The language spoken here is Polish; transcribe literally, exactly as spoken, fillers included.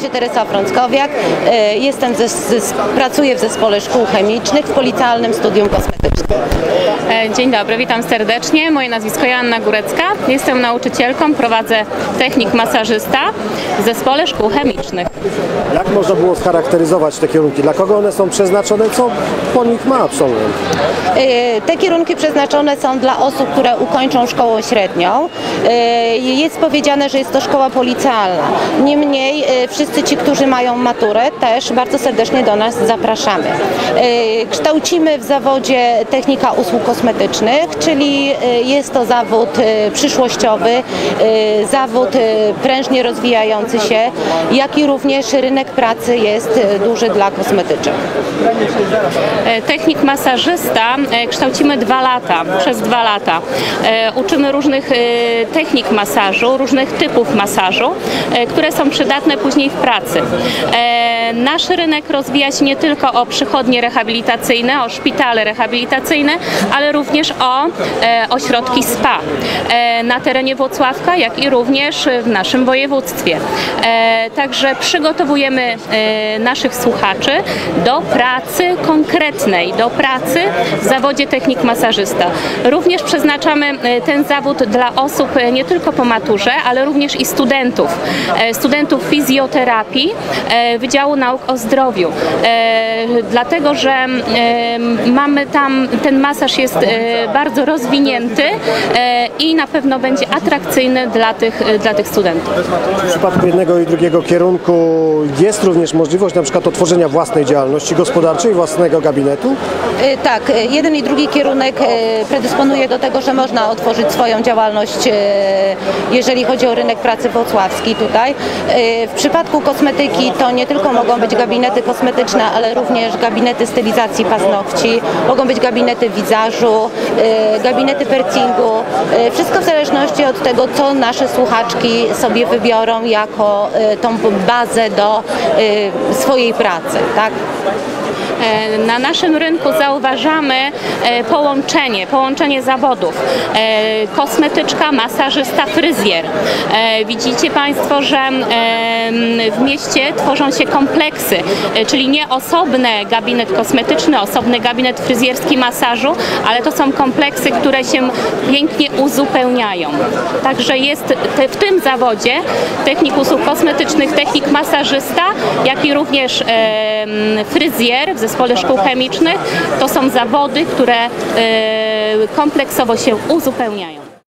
się Teresa Frąckowiak. Jestem ze, z, pracuję w Zespole Szkół Chemicznych w Policealnym Studium Kosmetycznym. Dzień dobry, witam serdecznie. Moje nazwisko Joanna Górecka. Jestem nauczycielką, prowadzę technik masażysta w Zespole Szkół Chemicznych. Jak można było scharakteryzować te kierunki? Dla kogo one są przeznaczone? Co po nich ma absolwent? Te kierunki przeznaczone są dla osób, które ukończą szkołę średnią. Jest powiedziane, że jest to szkoła policealna. Niemniej wszyscy ci, którzy mają maturę, też bardzo serdecznie do nas zapraszamy. Kształcimy w zawodzie technika usług kosmetycznych, czyli jest to zawód przyszłościowy, zawód prężnie rozwijający się, jak i również rynek pracy jest duży dla kosmetyczek. Technik masażysta kształcimy dwa lata, przez dwa lata. Uczymy różnych technik masażu, różnych typów masażu, które są przydatne później w pracy. Nasz rynek rozwija się nie tylko o przychodnie rehabilitacyjne, o szpitale rehabilitacyjne, ale również o ośrodki spa na terenie Włocławka, jak i również w naszym województwie. Także przygotowujemy naszych słuchaczy do pracy konkretnej, do pracy w zawodzie technik masażysta. Również przeznaczamy ten zawód dla osób nie tylko po maturze, ale również i studentów. Studentów fizjoterapii Wydziału Nauk o Zdrowiu. Dlatego, że mamy tam, ten masaż jest bardzo rozwinięty i na pewno będzie atrakcyjny dla tych, dla tych studentów. W przypadku jednego i drugiego kierunku jest również możliwość na przykład otworzenia własnej działalności gospodarczej, własnego gabinetu? Tak, jeden i drugi kierunek predysponuje do tego, że można otworzyć swoją działalność, jeżeli chodzi o rynek pracy włocławski tutaj. W przypadku kosmetyki to nie tylko mogą być gabinety kosmetyczne, ale również gabinety stylizacji paznokci, mogą być gabinety wizażu, gabinety piercingu. Wszystko w zależności od tego, co nasze słuchaczki sobie wybiorą jako tą bazę do swojej pracy, tak? Na naszym rynku zauważamy połączenie, połączenie zawodów. Kosmetyczka, masażysta, fryzjer. Widzicie Państwo, że w mieście tworzą się kompleksy, czyli nie osobny gabinet kosmetyczny, osobny gabinet fryzjerski masażu, ale to są kompleksy, które się pięknie uzupełniają. Także jest w tym zawodzie technik usług kosmetycznych, technik masażysta, jak i również fryzjer w Zespole Szkół Chemicznych. To są zawody, które kompleksowo się uzupełniają.